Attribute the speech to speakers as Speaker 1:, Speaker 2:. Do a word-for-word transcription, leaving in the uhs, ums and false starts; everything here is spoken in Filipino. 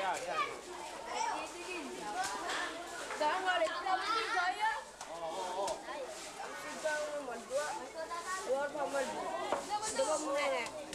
Speaker 1: Yan, yan.
Speaker 2: Saan nga rin? Saan gaya?
Speaker 1: Oo, oo, oo.
Speaker 2: Ang sigang madwa. Huwag pa madwa. Dawang mo na.